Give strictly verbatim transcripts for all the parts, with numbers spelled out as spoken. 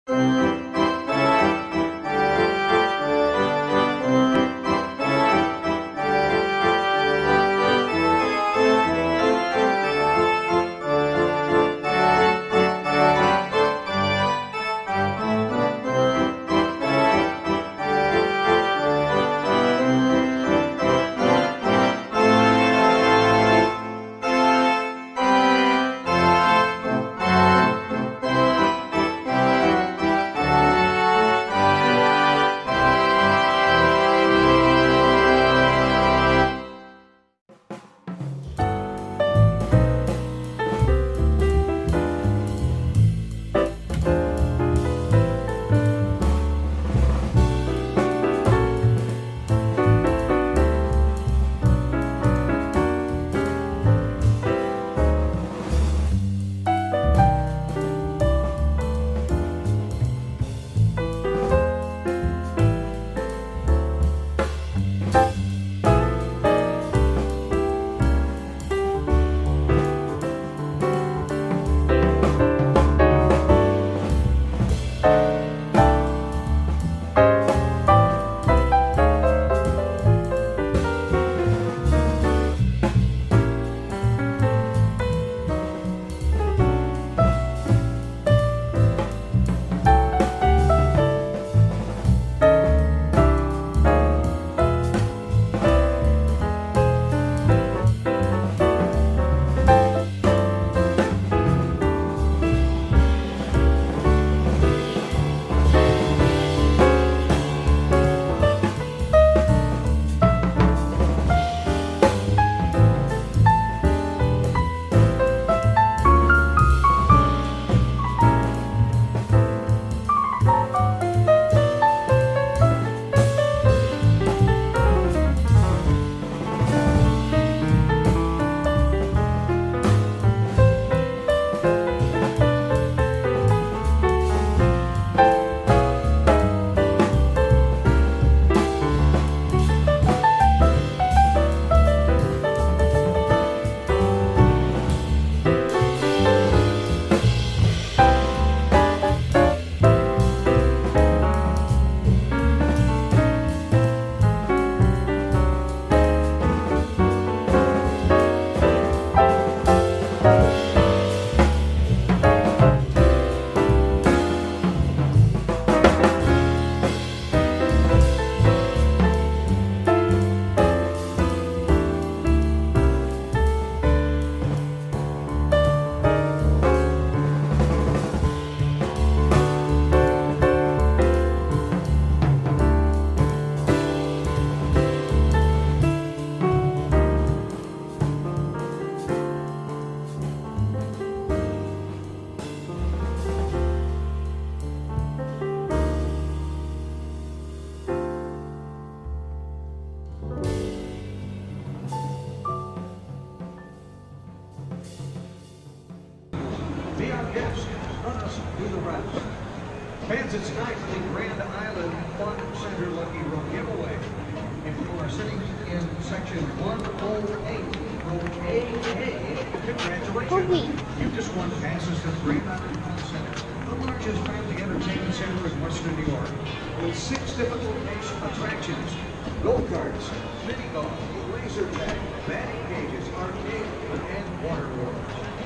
Be our guest. Let us do the rest. Fans, it's time for the Grand Island Fun Center Lucky Row giveaway. If you are sitting in section one oh eight, row A A, congratulations. You just won passes to the Grand Island Fun Center, the largest family entertainment center in Western New York, with six different location attractions: go-karts, mini golf, laser tag, batting cages, arcade, and water wars.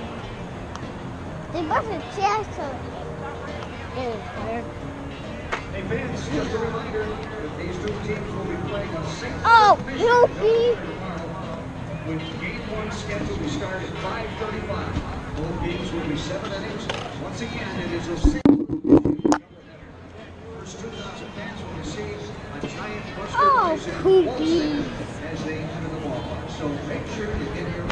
They must have chased Hey fans, just a reminder that these two teams will be playing a single Oh, Ruby! With game one scheduled to start at five thirty-five. Both games will be seven innings. Once again, it is a single first two thousand fans will receive a giant Buster Oh, Prize in cookies. as they enter the ballpark. So make sure you get here